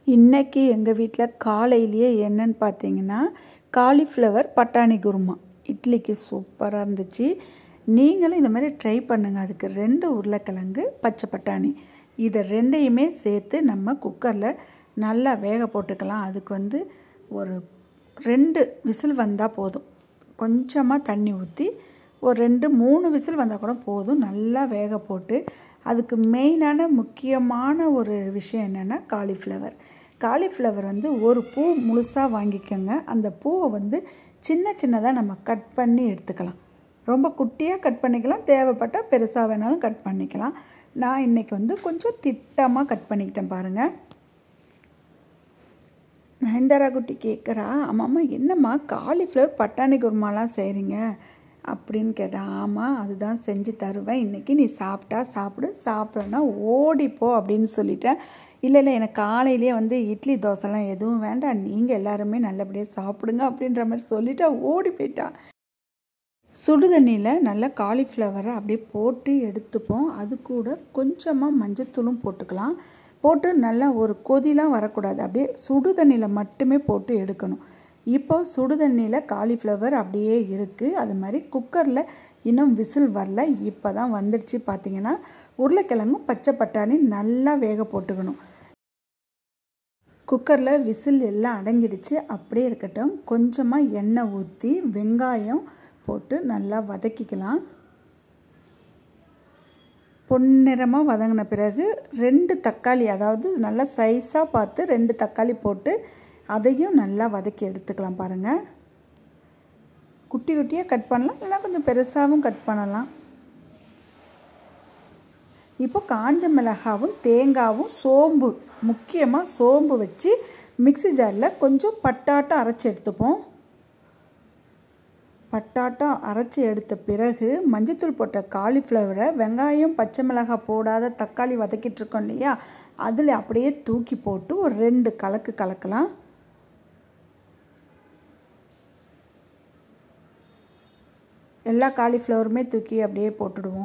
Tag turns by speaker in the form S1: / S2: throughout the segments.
S1: இன்றைக்கி எங்கள் வீட்டில் காலையிலேயே என்னன்னு பார்த்தீங்கன்னா காலிஃப்ளவர் பட்டாணி குருமா. இட்லிக்கு சூப்பராக இருந்துச்சு. நீங்களும் இந்த மாதிரி ட்ரை பண்ணுங்கள். அதுக்கு 2 உருளைக்கிழங்கு, பச்சை பட்டாணி, இதை 2யுமே சேர்த்து நம்ம குக்கரில் நல்லா வேக போட்டுக்கலாம். அதுக்கு ஒரு 2 விசில் வந்தால் போதும். கொஞ்சமாக தண்ணி ஊற்றி ஒரு 2-3 விசில் வந்தால் கூட போதும். நல்லா வேக போட்டு அதுக்கு மெயினான முக்கியமான ஒரு விஷயம் என்னென்னா காலிஃப்ளவர் ஒரு பூ முழுசாக வாங்கிக்கோங்க. அந்த பூவை சின்ன சின்னதாக நம்ம கட் பண்ணி எடுத்துக்கலாம். ரொம்ப குட்டியாக கட் பண்ணிக்கலாம், தேவைப்பட்டால் பெருசாக வேணாலும் கட் பண்ணிக்கலாம். நான் இன்றைக்கி கொஞ்சம் திட்டமாக கட் பண்ணிக்கிட்டேன் பாருங்கள். நயன்தாரா குட்டி கேட்குறா, அம்மா என்னம்மா காலிஃப்ளவர் பட்டாணி குருமாலாம் செய்கிறீங்க அப்படின்னு கேட்டான். ஆமாம், அதுதான் செஞ்சு தருவேன், இன்றைக்கி நீ சாப்பிட்டா சாப்பிடு, சாப்பிட்றன்னா ஓடிப்போ அப்படின்னு சொல்லிட்டேன். இல்லை எனக்கு காலையிலேயே இட்லி தோசைலாம் எதுவும் வேண்டாம், நீங்கள் எல்லாருமே நல்லபடியாக சாப்பிடுங்க அப்படின்ற மாதிரி சொல்லிவிட்டு ஓடி போயிட்டான். சுடுதண்ணியில் நல்லா காலிஃப்ளவரை அப்படியே போட்டு எடுத்துப்போம். அது கூட கொஞ்சமாக மஞ்சத்தூளும் போட்டுக்கலாம். போட்டு நல்லா ஒரு கொதிலாம் வரக்கூடாது, அப்படியே சுடுதண்ணியில் மட்டுமே போட்டு எடுக்கணும். இப்போ சுடுதண்ணியில் காலிஃப்ளவர் அப்படியே இருக்குது. அது மாதிரி குக்கரில் இன்னும் விசில் வரல, இப்போ தான் வந்துடுச்சு. பார்த்திங்கன்னா உருளைக்கிழங்கும் பச்சை பட்டாணி நல்லா வேக போட்டுக்கணும். குக்கரில் விசில் எல்லாம் அடங்கிடுச்சு, அப்படியே இருக்கட்டும். கொஞ்சமாக எண்ணெய் ஊற்றி வெங்காயம் போட்டு நல்லா வதக்கிக்கலாம். பொன்னிறமாக வதங்கின பிறகு 2 தக்காளி, அதாவது நல்லா சைஸாக பார்த்து 2 தக்காளி போட்டு அதையும் நல்லா வதக்கி எடுத்துக்கலாம். பாருங்கள், குட்டி குட்டியாக கட் பண்ணலாம், இல்லைனா கொஞ்சம் பெருசாகவும் கட் பண்ணலாம். இப்போ காஞ்ச மிளகாவும் தேங்காவும் சோம்பு, முக்கியமாக சோம்பு வச்சு மிக்ஸி ஜாரில் கொஞ்சம் பட்டாட்டம் அரைச்சி எடுத்துப்போம். பட்டாட்டம் அரைச்சி எடுத்த பிறகு மஞ்சத்தூள் போட்ட காலிஃப்ளவரை வெங்காயம் பச்சை மிளகாய் போடாத தக்காளி வதக்கிட்டுருக்கோம் இல்லையா, அதில் அப்படியே தூக்கி போட்டு ஒரு 2 கலக்கு கலக்கலாம். எல்லா காலிஃப்ளவருமே தூக்கி அப்படியே போட்டுடுவோம்.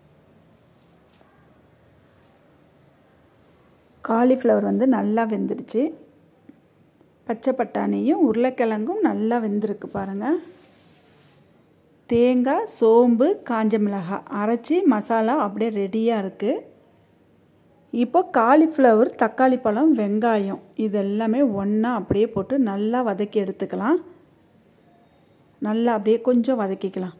S1: காலிஃப்ளவர் நல்லா வெந்துடுச்சு. பச்சை பட்டாணியும் உருளைக்கிழங்கும் நல்லா வெந்திருக்கு பாருங்கள். தேங்காய், சோம்பு, காஞ்ச மிளகாய் அரைச்சி மசாலா அப்படியே ரெடியாக இருக்குது. இப்போ காலிஃப்ளவர், தக்காளி பழம், வெங்காயம் இதெல்லாமே ஒன்றா அப்படியே போட்டு நல்லா வதக்கி எடுத்துக்கலாம். நல்லா அப்படியே கொஞ்சம் வதக்கிக்கலாம்.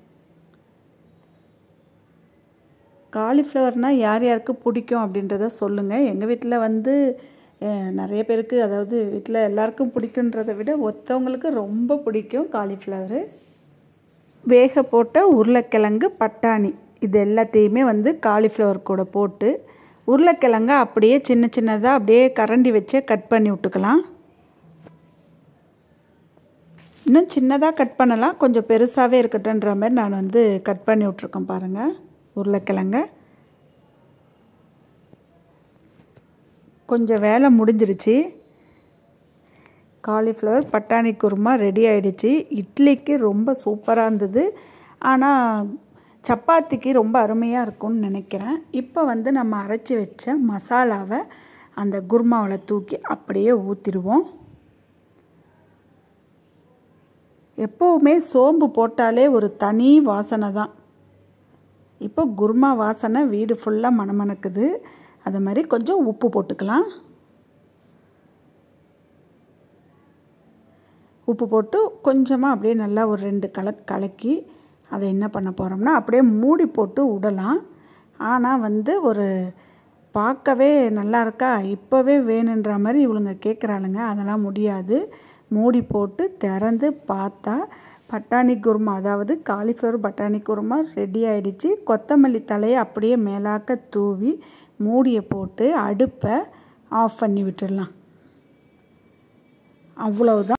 S1: காலிஃப்ளவர்னால் யார் யாருக்கு பிடிக்கும் அப்படின்றத சொல்லுங்கள். எங்கள் வீட்டில் நிறைய பேருக்கு, அதாவது வீட்டில் எல்லாருக்கும் பிடிக்குன்றதை விட ஒருத்தவங்களுக்கு ரொம்ப பிடிக்கும் காலிஃப்ளவரு. வேக போட்ட உருளைக்கிழங்கு, பட்டாணி இது எல்லாத்தையுமே காலிஃப்ளவர் கூட போட்டு உருளைக்கிழங்க அப்படியே சின்ன சின்னதாக அப்படியே கரண்டி வச்சு கட் பண்ணி விட்டுக்கலாம். இன்னும் சின்னதாக கட் பண்ணலாம், கொஞ்சம் பெருசாகவே இருக்கட்டும்ன்ற மாதிரி நான் கட் பண்ணி விட்ருக்கேன் பாருங்கள். உருளைக்கிழங்க கொஞ்சம் வேலை முடிஞ்சிருச்சு. காலிஃப்ளவர் பட்டாணி குருமா ரெடி ஆகிடுச்சு. இட்லிக்கு ரொம்ப சூப்பராக இருந்தது, ஆனால் சப்பாத்திக்கு ரொம்ப அருமையாக இருக்கும்னு நினைக்கிறேன். இப்போ நம்ம அரைச்சி வச்ச மசாலாவை அந்த குருமாவில் தூக்கி அப்படியே ஊற்றிடுவோம். எப்போவுமே சோம்பு போட்டாலே ஒரு தனி வாசனை தான். இப்போ குருமா வாசனை வீடு ஃபுல்லாக மணமணக்குது. அது மாதிரி கொஞ்சம் உப்பு போட்டுக்கலாம். உப்பு போட்டு கொஞ்சமாக அப்படியே நல்லா ஒரு 2 கலக்கி அதை என்ன பண்ண போகிறோம்னா அப்படியே மூடி போட்டு விடலாம். ஆனால் ஒரு பார்க்கவே நல்லா இருக்கா, இப்போவே வேணுன்ற மாதிரி இவளுங்க கேட்குறாளுங்க. அதெல்லாம் முடியாது. மூடி போட்டு திறந்து பார்த்தா பட்டாணி குருமா, அதாவது காலிஃப்ளவர் பட்டாணி குருமா ரெடி ஆகிடுச்சு. கொத்தமல்லி தலையை அப்படியே மேலாக்க தூவி மூடியை போட்டு அடுப்பை ஆஃப் பண்ணி விட்டுடலாம். அவ்வளவுதான்.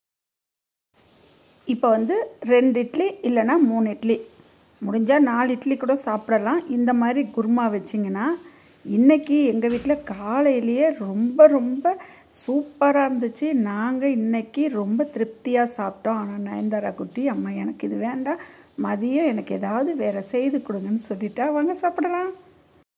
S1: இப்போ 2 இட்லி இல்லைன்னா 3 இட்லி, முடிஞ்சால் 4 இட்லி கூட சாப்பிடலாம். இந்த மாதிரி குருமா வச்சிங்கன்னா இன்றைக்கி எங்கள் வீட்டில் காலையிலேயே ரொம்ப ரொம்ப சூப்பராக இருந்துச்சு. நாங்கள் இன்றைக்கி ரொம்ப திருப்தியாக சாப்பிட்டோம். ஆனால் நயன்தாரா குட்டி, அம்மா எனக்கு இது வேண்டாம், மதியம் எனக்கு ஏதாவது வேறு செய்து கொடுங்கன்னு சொல்லிட்டா. வாங்க சாப்பிடலாம்.